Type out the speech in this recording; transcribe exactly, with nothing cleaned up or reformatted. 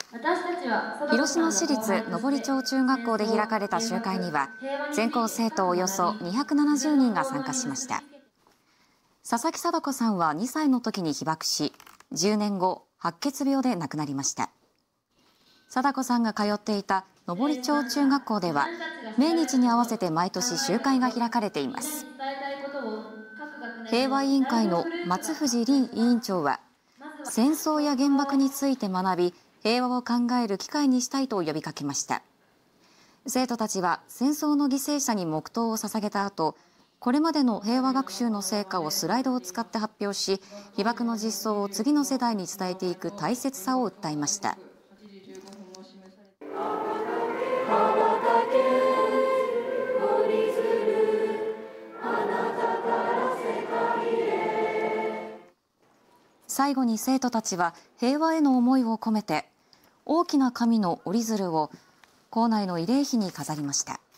広島市立登町中学校で開かれた集会には全校生徒およそにひゃくななじゅうにんが参加しました。佐々木禎子さんはにさいの時に被爆し、じゅうねんご白血病で亡くなりました。禎子さんが通っていた登町中学校では命日に合わせて毎年集会が開かれています。平和委員会の松藤凛委員長は、戦争や原爆について学び平和を考える機会にしたいと呼びかけました。生徒たちは戦争の犠牲者に黙祷を捧げた後、これまでの平和学習の成果をスライドを使って発表し、被爆の実相を次の世代に伝えていく大切さを訴えました。最後に生徒たちは平和への思いを込めて大きな紙の折り鶴を校内の慰霊碑に飾りました。